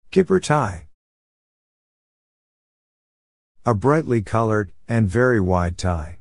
Kipper tie. A brightly colored and very wide tie.